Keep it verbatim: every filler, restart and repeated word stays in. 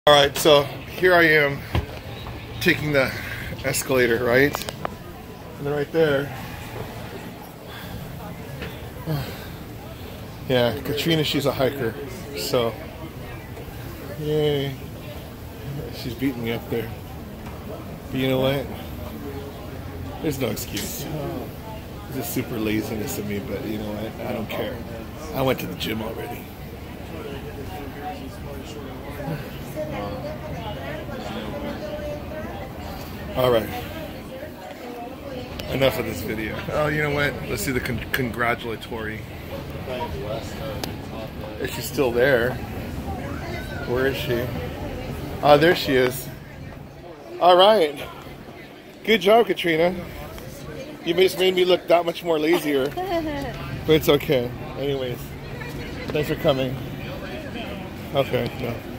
Alright, so here I am taking the escalator, right? And then right there. Yeah, Katrina, she's a hiker. So, yay. She's beating me up there. But you know what? There's no excuse. It's just super laziness of me, but you know what? I don't care. I went to the gym already. Alright. Enough of this video. Oh, you know what? Let's do the con congratulatory. Is she still there? Where is she? Oh, there she is. Alright. Good job, Katrina. You just made me look that much more lazier. But it's okay. Anyways. Thanks for coming. Okay, no.